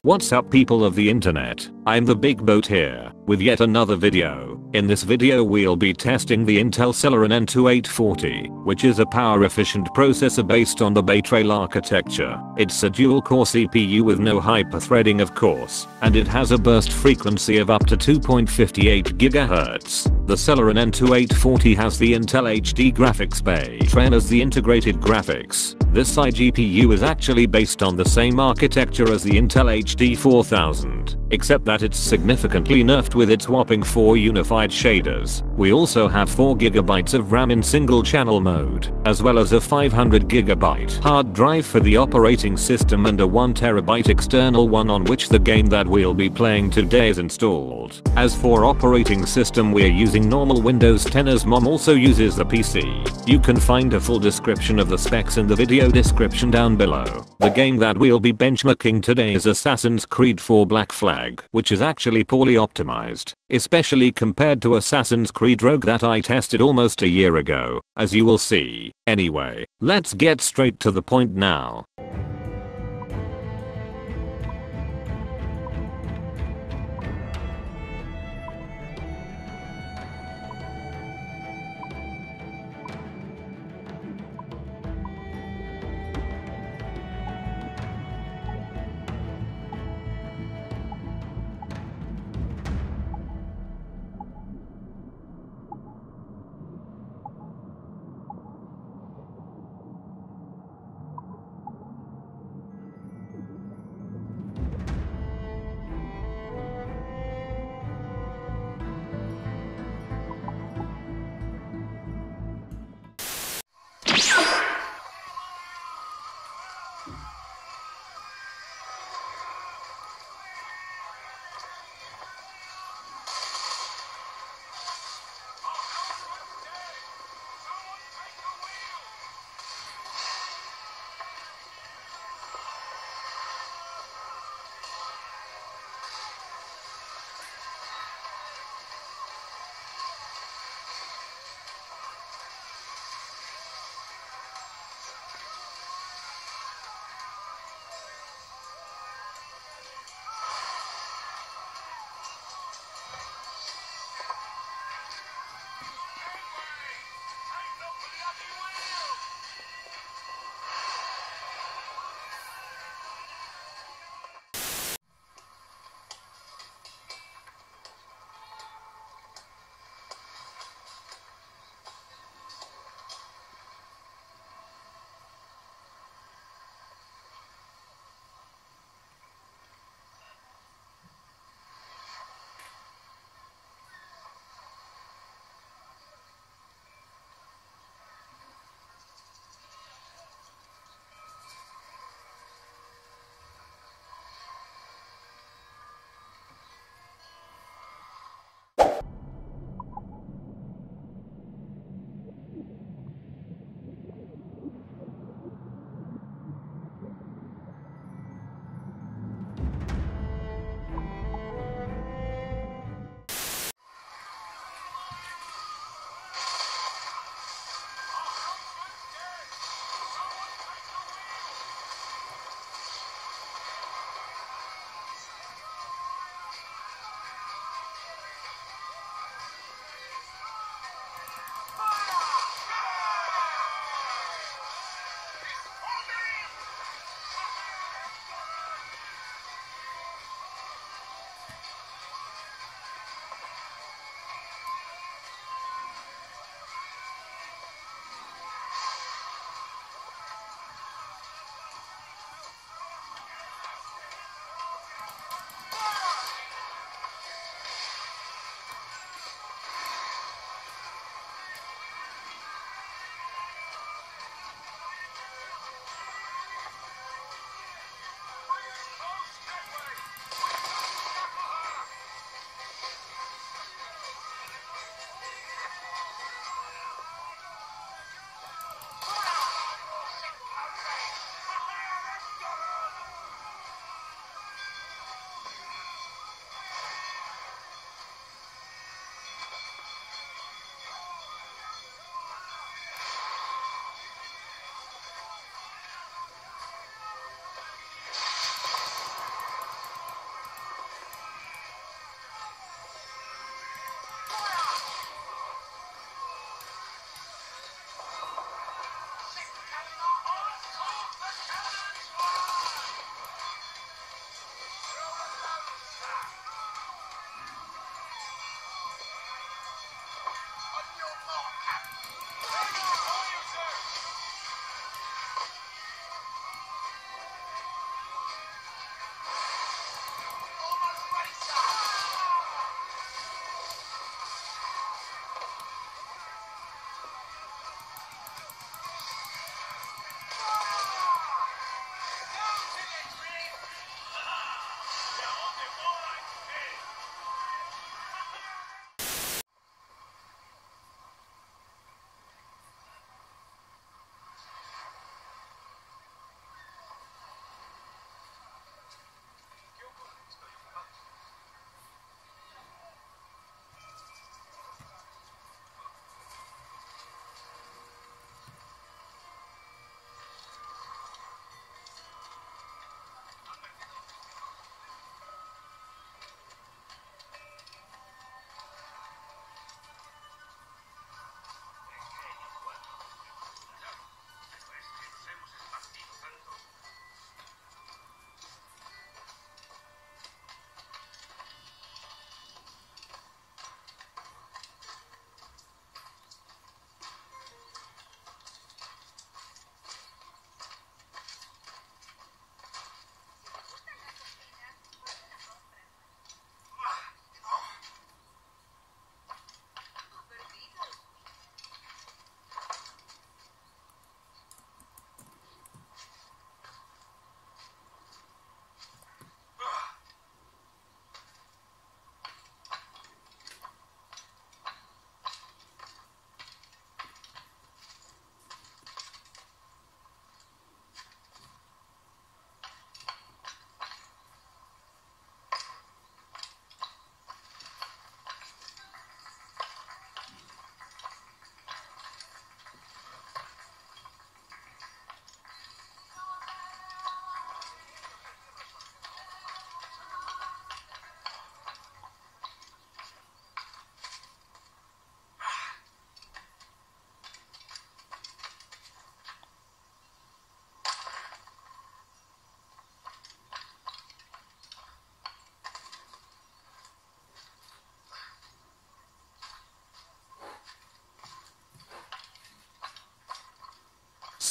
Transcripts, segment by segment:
What's up people of the internet, I'm the Big Boat here, with yet another video. In this video we'll be testing the Intel Celeron N2840, which is a power efficient processor based on the Bay Trail architecture. It's a dual core CPU with no hyperthreading of course, and it has a burst frequency of up to 2.58 GHz. The Celeron N2840 has the Intel HD graphics Bay Trail as the integrated graphics. This iGPU is actually based on the same architecture as the Intel HD 4000, except that it's significantly nerfed with its whopping 4 unified shaders. We also have 4GB of RAM in single channel mode, as well as a 500GB hard drive for the operating system and a 1TB external one on which the game that we'll be playing today is installed. As for operating system, we're using normal Windows 10 as mom also uses the PC. You can find a full description of the specs in the video description down below. The game that we'll be benchmarking today is Assassin's Creed 4 Black Flag, which is actually poorly optimized, especially compared to Assassin's Creed Rogue that I tested almost a year ago, as you will see. Anyway, let's get straight to the point now.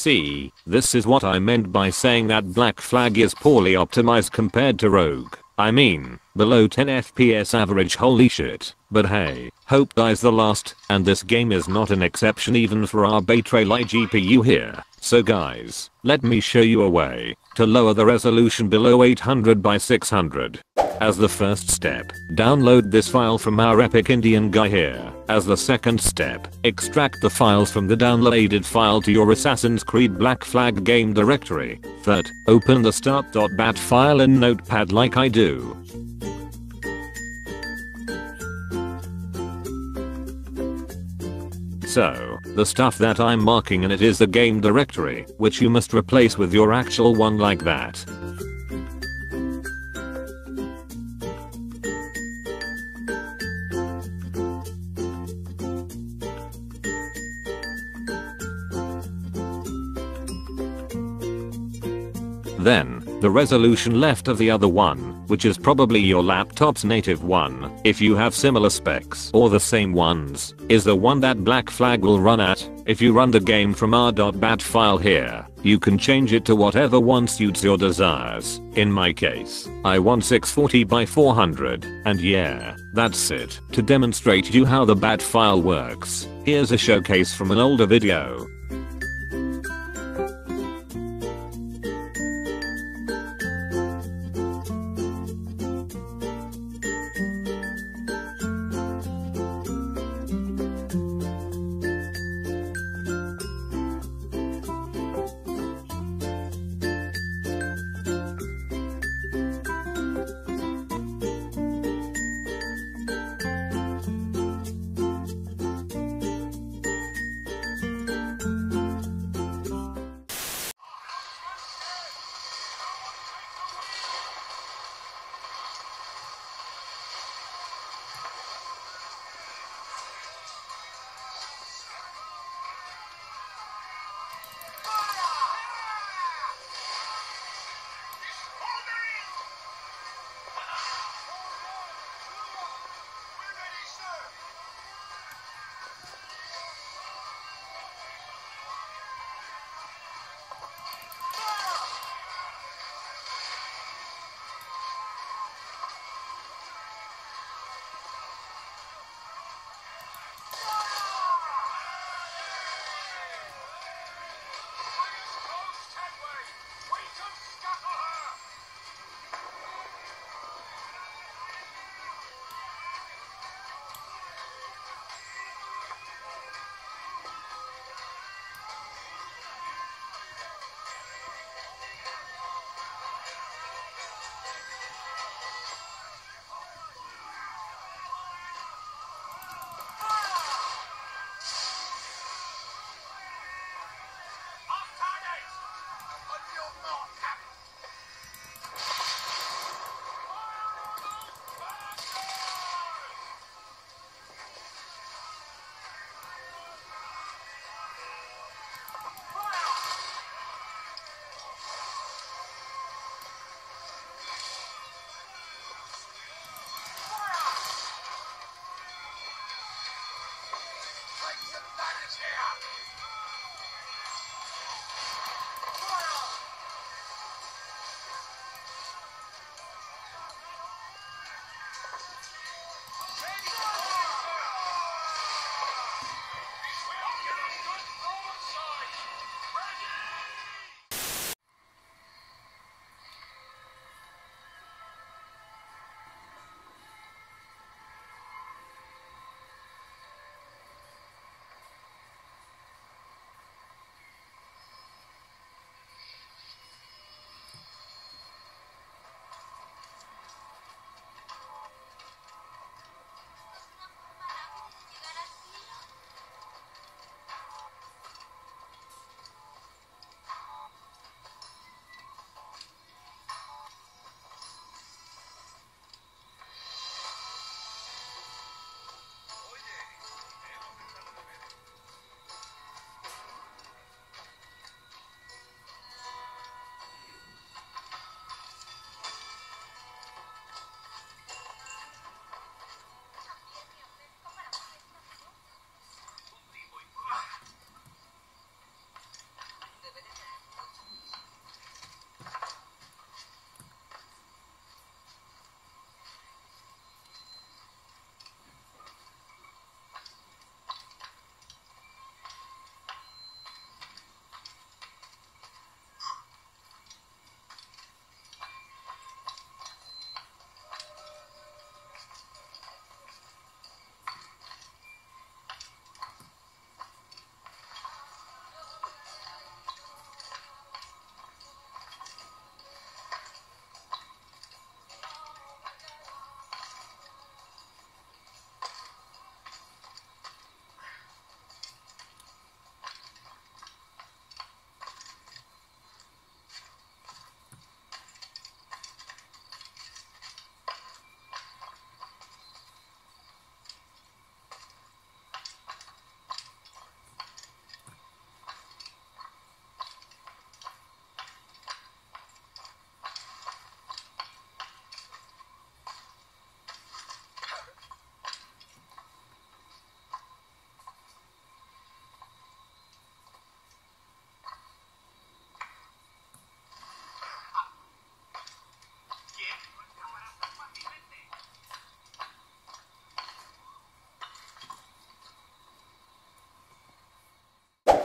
See, this is what I meant by saying that Black Flag is poorly optimized compared to Rogue. I mean, below 10 FPS average, holy shit. But hey, hope dies the last, and this game is not an exception even for our Bay-Trail GPU here. So guys, let me show you a way to lower the resolution below 800 by 600. As the first step, download this file from our epic Indian guy here. As the second step, extract the files from the downloaded file to your Assassin's Creed Black Flag game directory. Third, open the start.bat file in Notepad like I do. So, the stuff that I'm marking in it is the game directory, which you must replace with your actual one like that. Then, the resolution left of the other one, which is probably your laptop's native one, if you have similar specs or the same ones, is the one that Black Flag will run at. If you run the game from our .bat file here, you can change it to whatever one suits your desires. In my case, I want 640 by 400, and yeah, that's it. To demonstrate you how the .bat file works, here's a showcase from an older video.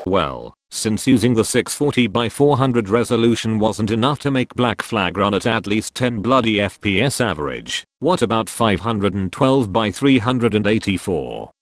Well, since using the 640x400 resolution wasn't enough to make Black Flag run at least 10 bloody FPS average, what about 512x384?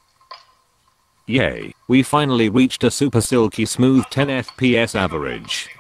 Yay, we finally reached a super silky smooth 10 FPS average.